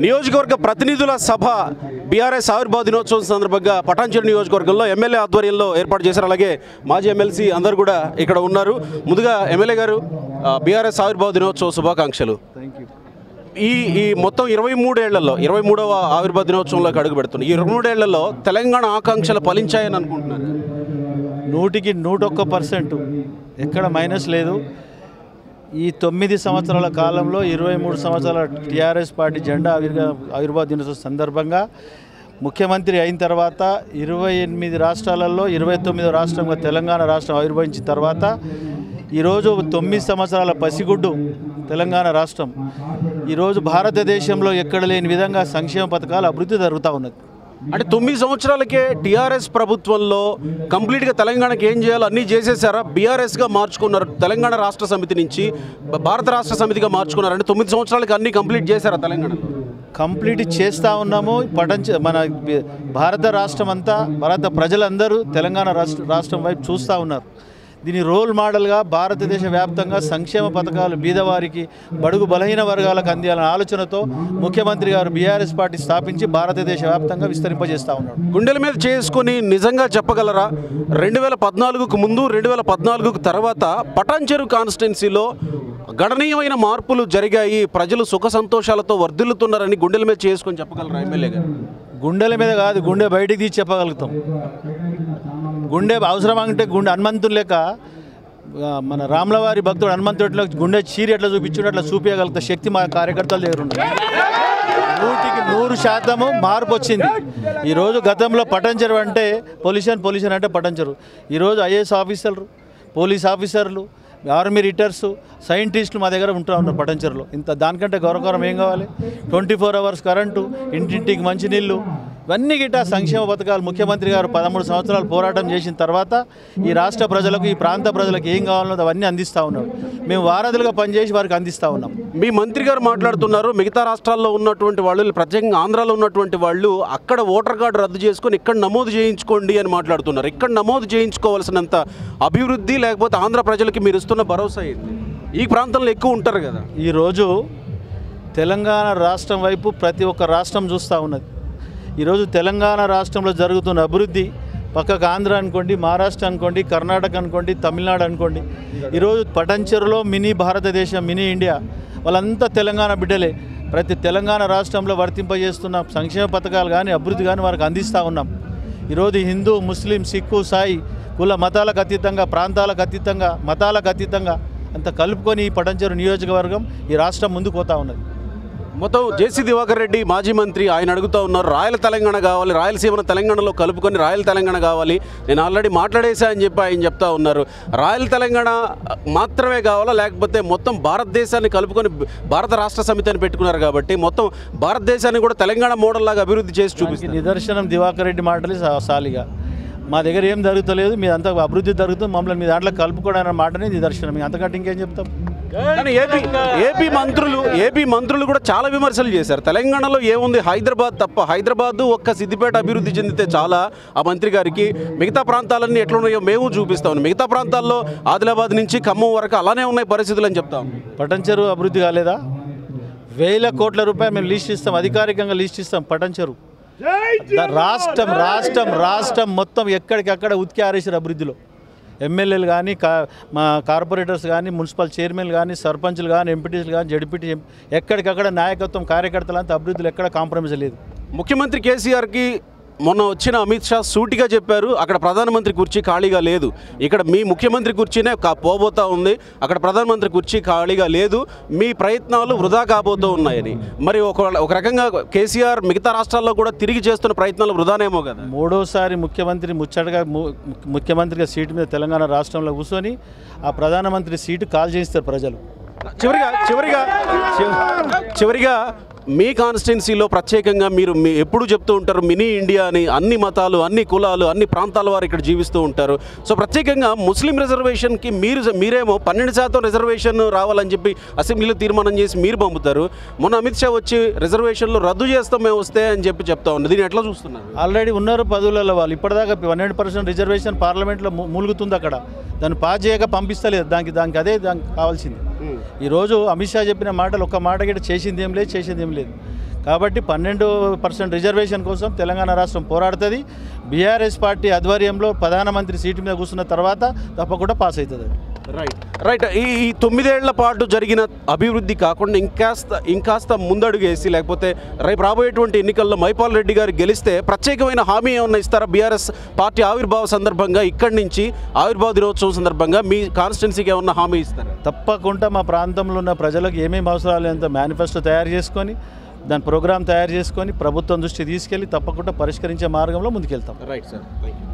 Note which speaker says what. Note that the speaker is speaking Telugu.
Speaker 1: నియోజకవర్గ ప్రతినిధుల సభ బీఆర్ఎస్ ఆవిర్భావ దినోత్సవం సందర్భంగా పటాన్చెరు నియోజకవర్గంలో ఎమ్మెల్యే ఆధ్వర్యంలో ఏర్పాటు చేశారు. అలాగే మాజీ ఎమ్మెల్సీ అందరూ కూడా ఇక్కడ ఉన్నారు. ముందుగా ఎమ్మెల్యే గారు బీఆర్ఎస్ ఆవిర్భావ దినోత్సవ శుభాకాంక్షలు. ఈ మొత్తం 23వ ఆవిర్భావ దినోత్సవంలోకి అడుగు పెడుతుంది. ఈ 23 తెలంగాణ ఆకాంక్షలు ఫలించాయని అనుకుంటున్నారు?
Speaker 2: 101% ఎక్కడ మైనస్ లేదు. ఈ 9 సంవత్సరాల కాలంలో 23 సంవత్సరాల టీఆర్ఎస్ పార్టీ జెండా ఆవిర్భావ దినోత్సవం సందర్భంగా ముఖ్యమంత్రి అయిన తర్వాత 28 రాష్ట్రాలలో 29వ రాష్ట్రంగా తెలంగాణ రాష్ట్రం ఆవిర్భవించిన తర్వాత ఈరోజు 9 సంవత్సరాల పసిగుడ్డు తెలంగాణ రాష్ట్రం ఈరోజు భారతదేశంలో ఎక్కడ లేని విధంగా సంక్షేమ పథకాలు అభివృద్ధి జరుగుతూ ఉన్నది.
Speaker 1: అంటే 9 సంవత్సరాలకే టీఆర్ఎస్ ప్రభుత్వంలో కంప్లీట్గా తెలంగాణకి ఏం చేయాలో అన్నీ చేసేసారా? బీఆర్ఎస్గా మార్చుకున్నారు, తెలంగాణ రాష్ట్ర సమితి నుంచి భారత రాష్ట్ర సమితిగా మార్చుకున్నారు. అంటే 9 సంవత్సరాలకి అన్నీ కంప్లీట్ చేశారా? తెలంగాణ
Speaker 2: కంప్లీట్ చేస్తూ ఉన్నాము. మన భారత రాష్ట్రం అంతా, భారత ప్రజలందరూ తెలంగాణ రాష్ట్రం వైపు చూస్తూ ఉన్నారు. దీని రోల్ మోడల్గా భారతదేశ వ్యాప్తంగా సంక్షేమ పథకాలు బీదవారికి, బడుగు బలహీన వర్గాలకు అందియాలనే ఆలోచనతో ముఖ్యమంత్రి గారు బీఆర్ఎస్ పార్టీ స్థాపించి భారతదేశ వ్యాప్తంగా విస్తరింపజేస్తూ ఉన్నాడు.
Speaker 1: గుండెల మీద చేసుకుని నిజంగా చెప్పగలరా, 2014కు ముందు 2014కు తర్వాత పటాన్చెరు కాన్స్టిట్యున్సీలో గణనీయమైన మార్పులు జరిగాయి, ప్రజలు సుఖ సంతోషాలతో వర్ధిల్లుతున్నారని గుండెల మీద చేసుకొని చెప్పగలరా ఎమ్మెల్యే గారు?
Speaker 2: గుండెల మీద కాదు, గుండె బయటికి తీసి చెప్పగలుగుతాం. గుండె అవసరం అంటే గుండె హనుమంతుడు లెక్క మన రాములవారి భక్తుడు హనుమంతుడిలో గుండె చీరి ఎట్లా చూపించుడు అట్లా చూపించగలుగుతా శక్తి మా కార్యకర్తల దగ్గర ఉంది. 100% మార్పు వచ్చింది. ఈరోజు గతంలో పటాన్చెరు అంటే పొల్యూషన్ అంటే పటాన్చెరు. ఈరోజు ఐఏఎస్ ఆఫీసర్లు, పోలీస్ ఆఫీసర్లు, ఆర్మీ రిటైర్స్, సైంటిస్టులు మా దగ్గర ఉంటూ ఉన్నారు పటాన్చెరులో. దానికంటే గౌరవకరం ఏం కావాలి? 24 అవర్స్ కరెంటు, ఇంటింటికి మంచినీళ్ళు, ఇవన్నీ గిట్ట సంక్షేమ పథకాలు ముఖ్యమంత్రి గారు 13 సంవత్సరాలు పోరాటం చేసిన తర్వాత ఈ రాష్ట్ర ప్రజలకు, ఈ ప్రాంత ప్రజలకు ఏం కావాలో అవన్నీ అందిస్తూ ఉన్నాడు. మేము వారధులుగా పనిచేసి వారికి అందిస్తూ ఉన్నాం.
Speaker 1: మీ మంత్రి గారు మాట్లాడుతున్నారు, మిగతా రాష్ట్రాల్లో ఉన్నటువంటి వాళ్ళు, ప్రత్యేకంగా ఆంధ్రాలో ఉన్నటువంటి వాళ్ళు అక్కడ ఓటర్ కార్డు రద్దు చేసుకొని ఇక్కడ నమోదు చేయించుకోండి అని మాట్లాడుతున్నారు. ఇక్కడ నమోదు చేయించుకోవాల్సినంత అభివృద్ధి లేకపోతే ఆంధ్ర ప్రజలకి మీరు ఇస్తున్న భరోసా ఏంటి? ఈ ప్రాంతంలో ఎక్కువ ఉంటారు కదా.
Speaker 2: ఈరోజు తెలంగాణ రాష్ట్రం వైపు ప్రతి ఒక్క రాష్ట్రం చూస్తూ ఉన్నది. ఈరోజు తెలంగాణ రాష్ట్రంలో జరుగుతున్న అభివృద్ధి పక్కకు ఆంధ్ర అనుకోండి, మహారాష్ట్ర అనుకోండి, కర్ణాటక అనుకోండి, తమిళనాడు అనుకోండి, ఈరోజు పటాన్చెరులో మినీ భారతదేశం, మినీ ఇండియా, వాళ్ళంతా తెలంగాణ బిడ్డలే. ప్రతి తెలంగాణ రాష్ట్రంలో వర్తింపజేస్తున్న సంక్షేమ పథకాలు కానీ అభివృద్ధి కానీ వారికి అందిస్తూ ఉన్నాం. ఈరోజు హిందూ, ముస్లిం, సిక్కు, సాయి, కుల మతాలకు అతీతంగా, ప్రాంతాలకు అతీతంగా, మతాలకు అతీతంగా అంత కలుపుకొని ఈ పటాన్చెరు నియోజకవర్గం, ఈ రాష్ట్రం ముందుకు పోతూ ఉన్నది.
Speaker 1: మొత్తం జేసీ దివాకర్ రెడ్డి మాజీ మంత్రి ఆయన అడుగుతూ ఉన్నారు, రాయల తెలంగాణ కావాలి, రాయలసీమను తెలంగాణలో కలుపుకొని రాయల తెలంగాణ కావాలి. నేను ఆల్రెడీ మాట్లాడేసా అని చెప్పి ఆయన చెప్తా ఉన్నారు. రాయల తెలంగాణ మాత్రమే కావాలా, లేకపోతే మొత్తం భారతదేశాన్ని కలుపుకొని భారత రాష్ట్ర సమితి అని పెట్టుకున్నారు కాబట్టి మొత్తం భారతదేశాన్ని కూడా తెలంగాణ మోడల్ లాగా అభివృద్ధి చేసి చూపిస్తుంది.
Speaker 2: నిదర్శనం దివాకర్ రెడ్డి మాటలు సాలిగా. మా దగ్గర ఏం జరుగుతలేదు, మీ అంతా అభివృద్ధి జరుగుతుంది, మమ్మల్ని మీ దాంట్లో కలుపుకోవడానికి మాటనే నిదర్శనం. అంతకంటే ఇంకేం చెప్తాం?
Speaker 1: కానీ ఏపీ మంత్రులు కూడా చాలా విమర్శలు చేశారు. తెలంగాణలో ఏముంది, హైదరాబాద్ తప్ప, హైదరాబాద్ ఒక్క సిద్దిపేట అభివృద్ధి చెందితే చాలా ఆ మంత్రి గారికి, మిగతా ప్రాంతాలన్నీ ఎట్లున్నాయో మేము చూపిస్తాం. మిగతా ప్రాంతాల్లో ఆదిలాబాద్ నుంచి ఖమ్మం వరకు అలానే ఉన్నాయి పరిస్థితులు అని చెప్తాం.
Speaker 2: పటాన్చెరు అభివృద్ధి కాలేదా? 1000 కోట్ల రూపాయలు మేము లిస్ట్ ఇస్తాం, అధికారికంగా లిస్ట్ ఇస్తాం. పటాన్చెరు రాష్ట్రం మొత్తం ఎక్కడికక్కడ ఉతికి ఆరేసారు అభివృద్ధిలో. ఎమ్మెల్యేలు కానీ, మా కార్పొరేటర్స్ కానీ, మున్సిపల్ చైర్మన్లు కానీ, సర్పంచ్లు కానీ, ఎంపీటీసీలు కానీ, జడ్పీటీ, ఎక్కడికక్కడ నాయకత్వం, కార్యకర్తలంతా అభివృద్ధిలో ఎక్కడ కాంప్రమైజ్ లేదు.
Speaker 1: ముఖ్యమంత్రి కేసీఆర్కి మొన్న వచ్చిన అమిత్ షా సూటిగా చెప్పారు, అక్కడ ప్రధానమంత్రి కుర్చీ ఖాళీగా లేదు, ఇక్కడ మీ ముఖ్యమంత్రి కుర్చీనే పోబోతా ఉంది, అక్కడ ప్రధానమంత్రి కుర్చీ ఖాళీగా లేదు, మీ ప్రయత్నాలు వృధా కాబోతూ ఉన్నాయని. మరి ఒక రకంగా కేసీఆర్ మిగతా రాష్ట్రాల్లో కూడా తిరిగి చేస్తున్న ప్రయత్నాలు వృధానేమో కదా.
Speaker 2: 3వసారి ముఖ్యమంత్రి ముచ్చటగా ముఖ్యమంత్రిగా సీటు మీద తెలంగాణ రాష్ట్రంలో కూర్చొని ఆ ప్రధానమంత్రి సీటు కాల్ చేయిస్తారు ప్రజలు. చివరిగా మీ కాన్స్టిట్యున్సీలో ప్రత్యేకంగా మీరు ఎప్పుడు చెప్తూ ఉంటారు మినీ ఇండియా అని, అన్ని మతాలు, అన్ని కులాలు, అన్ని ప్రాంతాల వారు ఇక్కడ జీవిస్తూ ఉంటారు. సో ప్రత్యేకంగా ముస్లిం రిజర్వేషన్కి మీరేమో 12% రిజర్వేషన్ రావాలని చెప్పి అసెంబ్లీలో తీర్మానం చేసి మీరు పంపుతారు. మొన్న అమిత్ షా వచ్చి రిజర్వేషన్లు రద్దు చేస్తాం మేము వస్తే అని చెప్పి చెప్తా ఉన్నారు. దీన్ని ఎట్లా చూస్తున్నారు? ఆల్రెడీ ఉన్నారు పదవులలో వాళ్ళు. ఇప్పటిదాకా 12% రిజర్వేషన్ పార్లమెంట్లో మూలుగుతుంది. అక్కడ దాన్ని పాస్ చేయక పంపిస్తలేదు. దానికి అదే దానికి కావాల్సింది. ఈరోజు అమిత్ షా చెప్పిన మాటలు ఒక్క మాట గిట్ట చేసింది ఏం లేదు. కాబట్టి 12% రిజర్వేషన్ కోసం తెలంగాణ రాష్ట్రం పోరాడుతుంది. బీఆర్ఎస్ పార్టీ ఆధ్వర్యంలో ప్రధానమంత్రి సీటు మీద కూర్చున్న తర్వాత తప్పకుండా పాస్ అవుతుంది.
Speaker 1: రైట్. ఈ 9 ఏళ్ల పాటు జరిగిన అభివృద్ధి కాకుండా ఇంకాస్త ముందడుగేసి లేకపోతే రేపు రాబోయేటువంటి ఎన్నికల్లో మైపాల్ రెడ్డి గారు గెలిస్తే ప్రత్యేకమైన హామీ ఏమన్నా ఇస్తారా? బీఆర్ఎస్ పార్టీ ఆవిర్భావ సందర్భంగా ఇక్కడి నుంచి ఆవిర్భావ దినోత్సవం సందర్భంగా మీ కాన్స్టిట్యున్సీకి ఏమన్నా హామీ ఇస్తారా?
Speaker 2: తప్పకుండా మా ప్రాంతంలో ఉన్న ప్రజలకు ఏమేమి అవసరాలు ఎంత మేనిఫెస్టో తయారు చేసుకొని దాని ప్రోగ్రాం తయారు చేసుకొని ప్రభుత్వం దృష్టి తీసుకెళ్ళి తప్పకుండా పరిష్కరించే మార్గంలో ముందుకెళ్తాం.
Speaker 1: Right sir, thank you.